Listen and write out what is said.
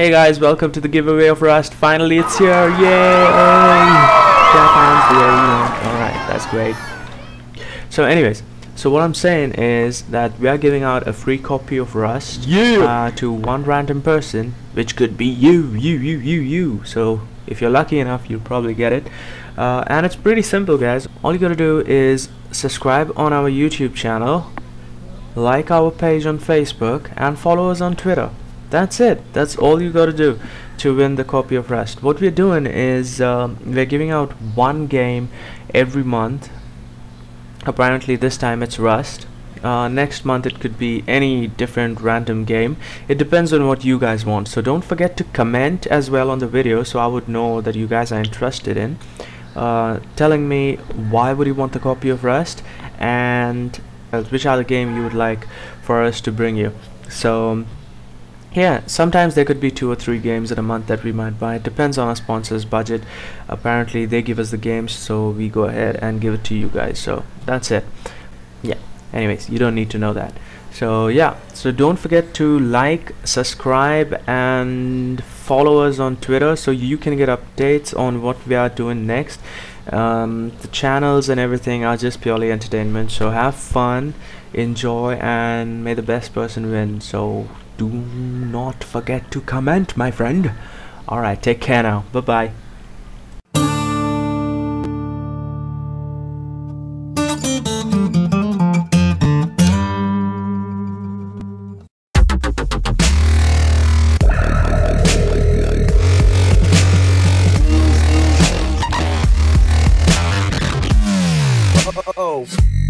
Hey guys, welcome to the giveaway of Rust. Finally it's here, yay! Alright, that's great. So anyways, so what I'm saying is that we are giving out a free copy of Rust to one random person, which could be you. So if you're lucky enough, you'll probably get it. And it's pretty simple, guys. All you gotta do is subscribe on our YouTube channel, like our page on Facebook, and follow us on Twitter. That's it. That's all you gotta do to win the copy of Rust. What we're doing is we're giving out one game every month. Apparently this time it's Rust. Next month it could be any different random game. It depends on what you guys want. So don't forget to comment as well on the video, so I would know that you guys are interested in telling me why would you want the copy of Rust and which other game you would like for us to bring you. So yeah, sometimes there could be 2 or 3 games in a month that we might buy. It depends on our sponsors' budget. Apparently they give us the games, so we go ahead and give it to you guys. So that's it. Yeah, anyways, you don't need to know that. So yeah, so don't forget to like, subscribe, and follow us on Twitter so you can get updates on what we are doing next. The channels and everything are just purely entertainment, so have fun, enjoy, and may the best person win. So do not forget to comment, my friend. Alright, take care now. Bye bye. Oh.